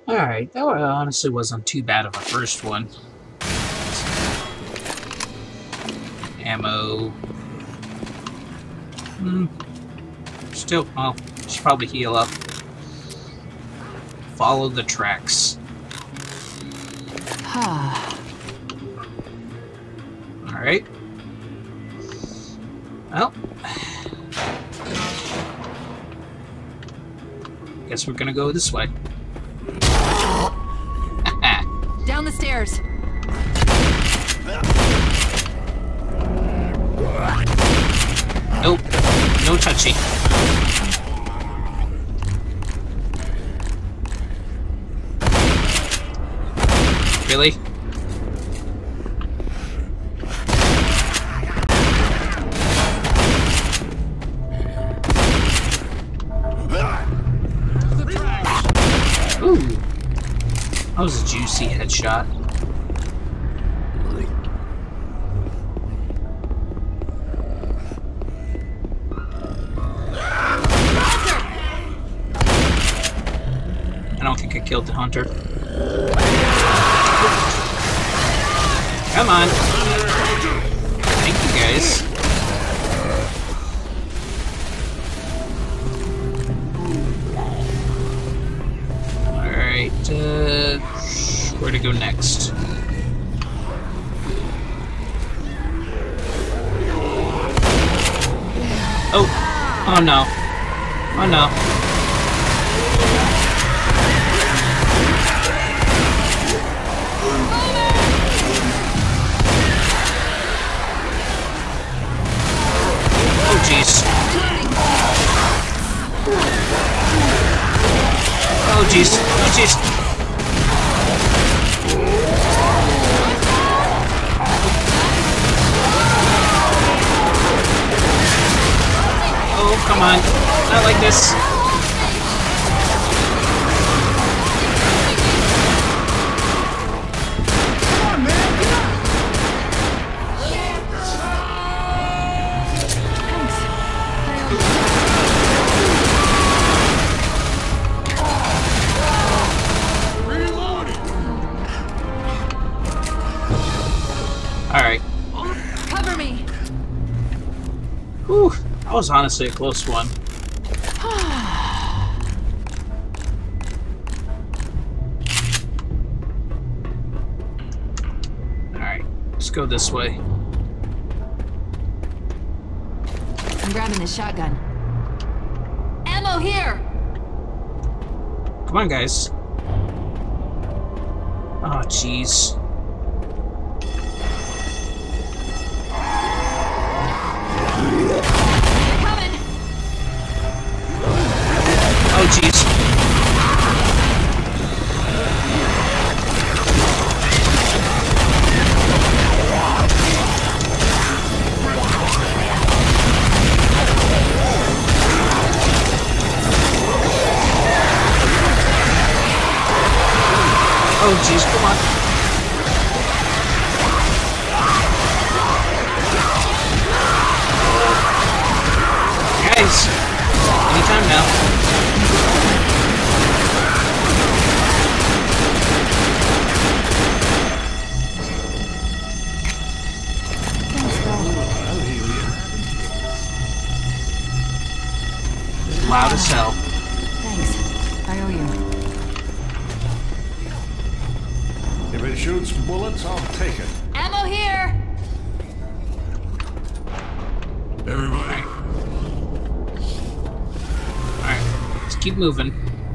Alright, that honestly wasn't too bad of a first one. Ammo. Still, well, should probably heal up. Follow the tracks. Alright. Well. Guess we're gonna go this way. Down the stairs. Nope. No touchy. Really? Ooh. That was a juicy headshot. I don't think I killed the hunter. Come on. Thank you guys. Alright, where to go next? Oh! Oh no. Oh no. Oh jeez. Oh jeez. Oh jeez. Oh, come on. Not like this. Alright. Cover me. Whew. That was honestly a close one. Alright. Let's go this way. I'm grabbing this shotgun. Ammo here! Come on, guys. Oh, jeez. Oh, jeez. Oh, jeez, come on. Guys, anytime now. Loud as hell. Thanks. I owe you. If it shoots bullets, I'll take it. Ammo here! Everybody. Alright, let's keep moving.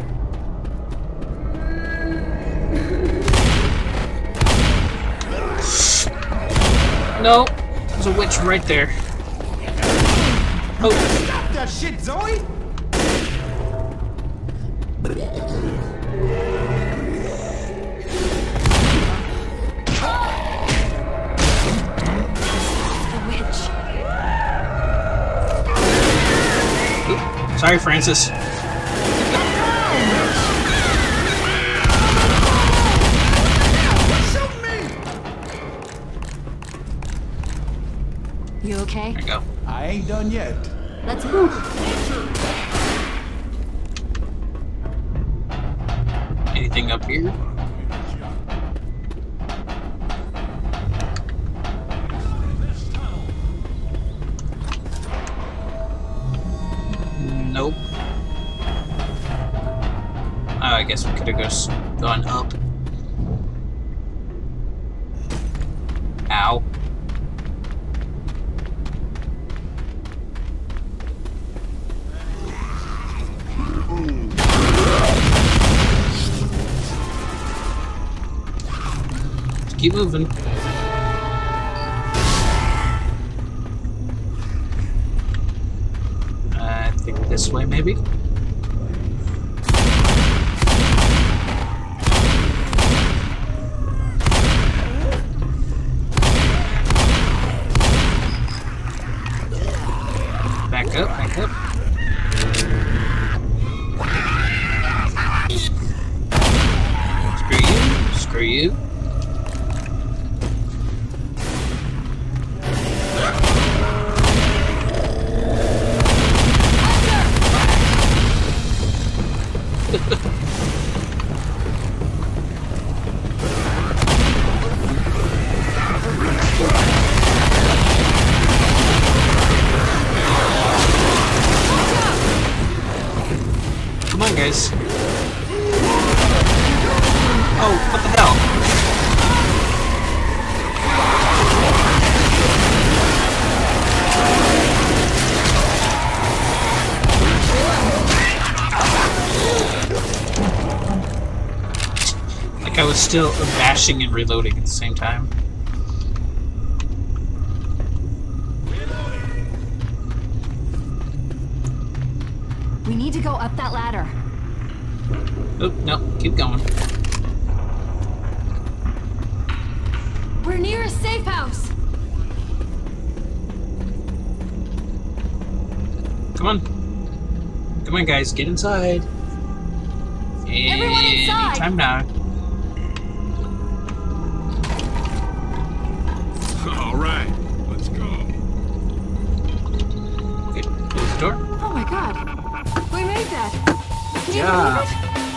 No, there's a witch right there. Oh. Stop that shit, Zoe! Sorry, Francis. You okay? There you go. I ain't done yet. Let's move. Anything up here? here. Nope. Oh, I guess we could have just gone up. Ow. Just keep moving. I think this way, maybe? Back up, back up. Screw you, screw you. Come on, guys. Oh, what the hell? Like I was still bashing and reloading at the same time. We need to go up that ladder. Oh, no, keep going. We're near a safe house. Come on. Come on, guys, get inside. Everyone inside! Anytime now. All right, let's go. Okay, close the door. Oh my god. We made that. Can you Yeah. believe it?